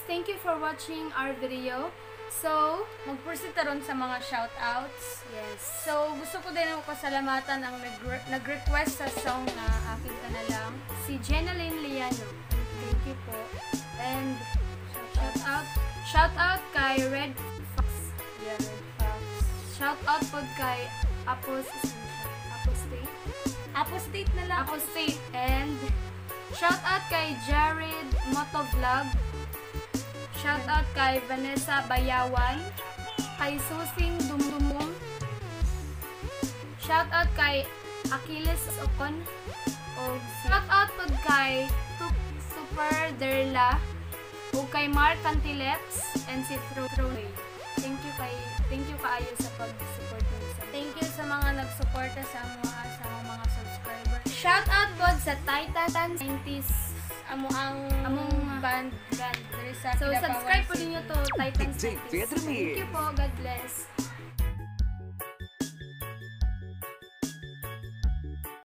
Thank you for watching our video. So, Mag-proceed taron sa mga shoutouts. yes. So, gusto ko din ako pasalamatan ang nag-request sa song na Akin Ka Na Lang. Si Jenaline Liano. Thank you po. And Shout out kay Red Fox. yeah, Red Fox. Shout out po kay Apostate na lang. Apostate. And shout out kay Jared Motovlog. Shout out kay Vanessa Bayawan. Kay Susing Dumdumong. Shout out kay Achilles Ocon. O shout out po kay Super Derla. O kay Mark Cantileps and si Troy. Thank you kaayo sa pag-support niyo sa Thank you sa mga nagsuporta sa mga subscribers. Shout out po sa Titan 90s among band diri sa So Kidapawan subscribe po City. ninyo to Titan 90s. Thank you po. God bless.